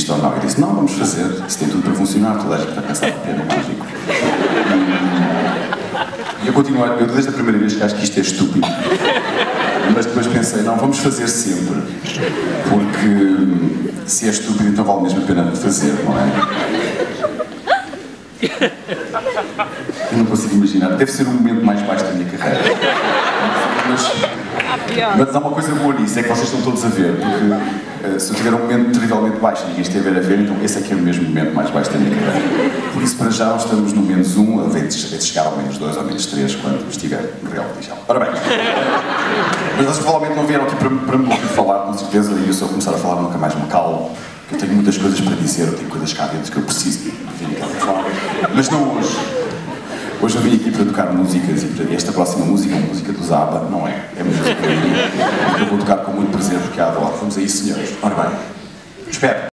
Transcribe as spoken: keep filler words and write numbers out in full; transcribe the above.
isto ou não? Eu disse, não, vamos fazer, isso tem tudo para funcionar, toda a gente vai pensar que é mágico. E eu continuo, eu desde a primeira vez que acho que isto é estúpido. Mas depois pensei, não, vamos fazer sempre. Porque se é estúpido, então vale mesmo a pena fazer, não é? Eu não consigo imaginar, deve ser o momento mais baixo da minha carreira. Mas, mas há uma coisa boa nisso, é que vocês estão todos a ver, porque uh, se eu tiver um momento terrivelmente baixo e ninguém estiver a ver, então esse é que é o mesmo momento mais baixo da minha carreira. Por isso, para já, estamos no menos um, a vez de chegar ao menos dois ou menos três, quando estiver no real oficial. Ora bem, mas vocês provavelmente não vieram aqui para, para me ouvir falar, com certeza, e eu se eu começar a falar nunca mais me calo, porque eu tenho muitas coisas para dizer, eu tenho coisas cá dentro que eu preciso de vir cá para falar. Mas não hoje. Hoje eu vim aqui para tocar músicas e para esta próxima música é uma música do Zaba, não é? É música que eu vou tocar com muito prazer porque a adoro. Vamos a isso, senhores. Ora bem, espero.